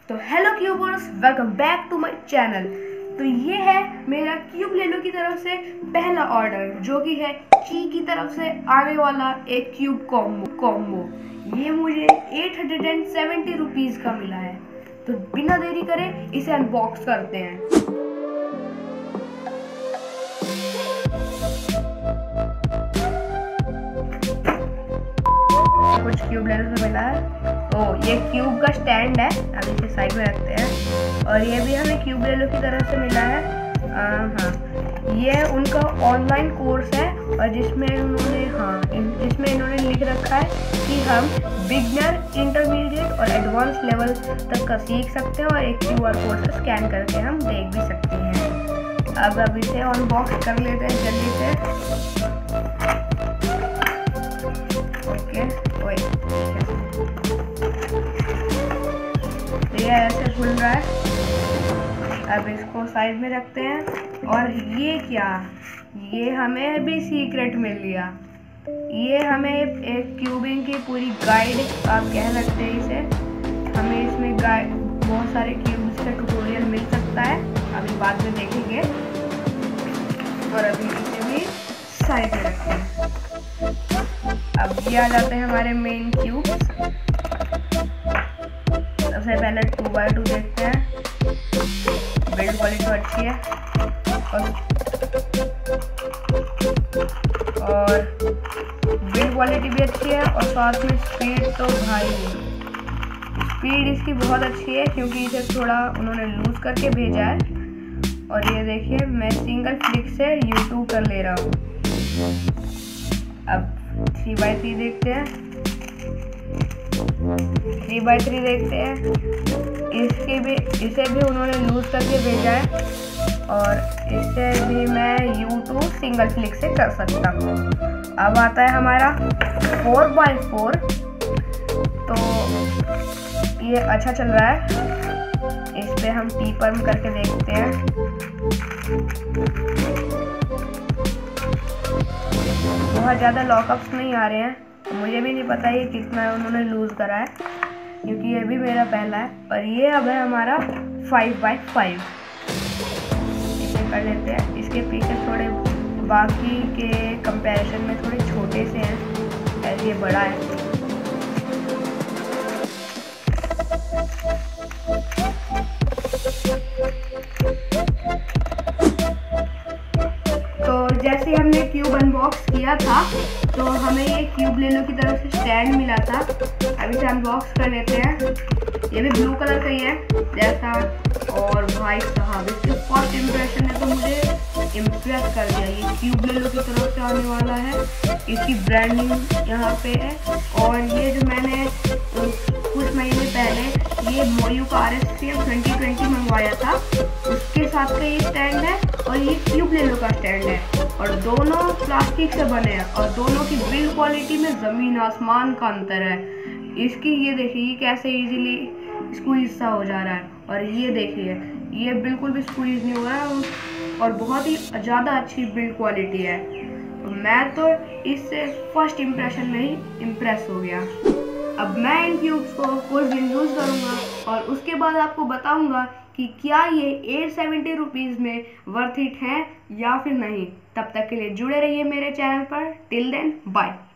तो hello cubers, welcome back to my channel. तो ये है मेरा क्यूब लेनो की तरफ से पहला ऑर्डर, जो कि है ची की तरफ से आने वाला एक क्यूब कॉम्बो। ये मुझे 870 रुपीज़ का मिला है। तो बिना देरी करे इसे अनबॉक्स करते हैं। कुछ क्यूब लेनो से मिला है। ये क्यूब का स्टैंड है, अब इसे साइड में रखते हैं। और ये भी हमें क्यूब लेनो की तरफ से मिला है। हाँ, ये उनका ऑनलाइन कोर्स है और जिसमें इन्होंने लिख रखा है कि हम बिगनर, इंटरमीडिएट और एडवांस लेवल तक का सीख सकते हैं और एक QR कोड से स्कैन करके हम देख भी सकते हैं। अब इसे अनबॉक्स कर लेते हैं जल्दी से। ये ऐसे खुल रहा है। अब इसको साइड में रखते हैं। और ये क्या, ये हमें भी सीक्रेट मिल गया। ये हमें एक क्यूबिंग की पूरी गाइड आप कह सकते हैं इसे। हमें इसमें बहुत सारे क्यूब्स का ट्यूटोरियल मिल सकता है, अभी बाद में देखेंगे। और अभी इसे भी साइड में रखते हैं। अब ये आ जाते हैं हमारे मेन क्यूब। सबसे पहले 2x2 देखते हैं। बिल्ड क्वालिटी तो अच्छी है और बिल्ड क्वालिटी भी अच्छी है और साथ में स्पीड तो भाई स्पीड इसकी बहुत अच्छी है, क्योंकि इसे थोड़ा उन्होंने लूज करके भेजा है। और ये देखिए, मैं सिंगल क्लिक से YouTube कर ले रहा हूँ। अब 3x3 देखते हैं। 3x3 देखते हैं। इसे भी उन्होंने लूज करके भेजा है और इसे भी मैं YouTube सिंगल क्लिक से कर सकता हूँ। अब आता है हमारा 4x4। तो ये अच्छा चल रहा है। इस पे हम टी-पर्म करके देखते हैं। बहुत ज़्यादा लॉकअप्स नहीं आ रहे हैं। मुझे भी नहीं पता ये कितना उन्होंने लूज करा है, क्योंकि ये भी मेरा पहला है। और ये अब है हमारा 5x5। इसे कर लेते हैं। इसके पीछे थोड़े बाकी के कंपैरिजन में थोड़े छोटे से हैं, ऐसे ये बड़ा है। तो जैसे हमने क्यूब अनबॉक्स किया था, तो हमें ये क्यूब लेनो की तरफ से स्टैंड मिला था। अभी इसे अनबॉक्स कर लेते हैं। ये भी ब्लू कलर का ही है जैसा। और भाई साहब, इसके फर्स्ट इम्प्रेशन ने तो मुझे इम्प्रेस कर दिया। ये क्यूब लेनो की तरफ से आने वाला है। इसकी ब्रांडिंग यहाँ पे है। और ये जो मैंने कुछ महीने पहले ये मोयू का RSCM 2020 मंगवाया था, उसके साथ का ये स्टैंड है और ये क्यूब लेनो का स्टैंड है। और दोनों प्लास्टिक से बने हैं और दोनों की बिल्ड क्वालिटी में ज़मीन आसमान का अंतर है। इसकी ये देखिए, ये कैसे इजीली स्क्वीज सा हो जा रहा है। और ये देखिए, ये बिल्कुल भी स्क्वीज नहीं हो रहा है और बहुत ही ज़्यादा अच्छी बिल्ड क्वालिटी है। मैं तो इससे फर्स्ट इम्प्रेशन में ही इम्प्रेस हो गया। अब मैं इन क्यूब्स को कुछ दिन यूज़ करूँगा और उसके बाद आपको बताऊँगा कि क्या ये 870 रुपीज़ में वर्थ इट है या फिर नहीं। तब तक के लिए जुड़े रहिए मेरे चैनल पर। Till then, bye.